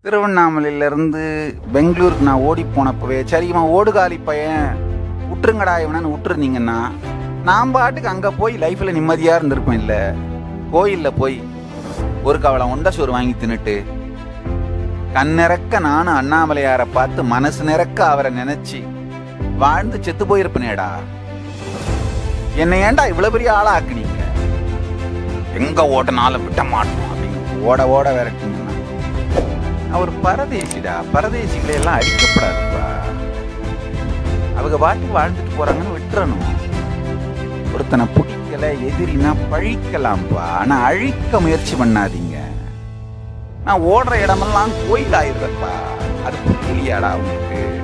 திருவண்ணாமலையிலேருந்து பெங்களூருக்கு நான் ஓடி போனப்பவே சரி இவன் ஓடுகாலி பையன் விட்டுருங்கடா இவனு விட்டுருந்தீங்கன்னா நான் பாட்டுக்கு அங்கே போய் லைஃப்பில் நிம்மதியாக இருந்திருப்பேன். இல்லை கோயிலில் போய் ஒரு கவலை உண்டை சோறு வாங்கி தின்னுட்டு கண்ணிறக்க நானும் அண்ணாமலையாரை பார்த்து மனசு நிறக்க அவரை நினைச்சு வாழ்ந்து செத்து போயிருப்பேனேடா. என்னை ஏன்டா இவ்வளவு பெரிய ஆளா ஆக்குனீங்க? எங்க ஓட்டனாலும் விட்ட மாட்டோம் அப்படின்னு ஓட ஓட விரட்டிங்கன்னா அவர் பரதேசிடா. பரதேசிகளை எல்லாம் அடிக்கப்படாதுப்பா. அவங்க பாட்டுக்கு வாழ்ந்துட்டு போறாங்கன்னு விட்டுறணும். ஒருத்தனை பிடிக்கல எதிரினா பழிக்கலாம்ப்பா, ஆனா அழிக்க முயற்சி பண்ணாதீங்க. நான் ஓடுற இடமெல்லாம் கோயில் ஆயிருப்பா. அது புரியலையாடா உங்களுக்கு?